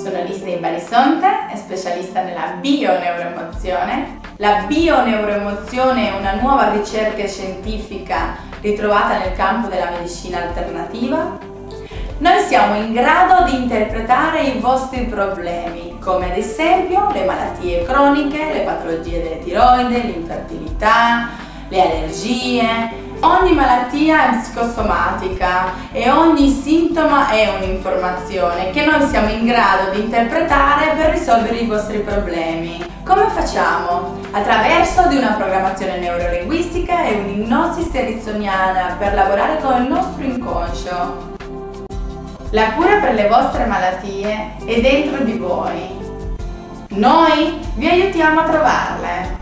Sono Lisa Ibarisonte, è specialista nella bioneuroemozione. La bioneuroemozione è una nuova ricerca scientifica ritrovata nel campo della medicina alternativa. Noi siamo in grado di interpretare i vostri problemi, come ad esempio le malattie croniche, le patologie delle tiroide, l'infertilità, le allergie. Ogni malattia è psicosomatica e ogni sintomo è un'informazione che noi siamo in grado di interpretare per risolvere i vostri problemi. Come facciamo? Attraverso di una programmazione neurolinguistica e un'ipnosi ericksoniana per lavorare con il nostro inconscio. La cura per le vostre malattie è dentro di voi. Noi vi aiutiamo a trovarle.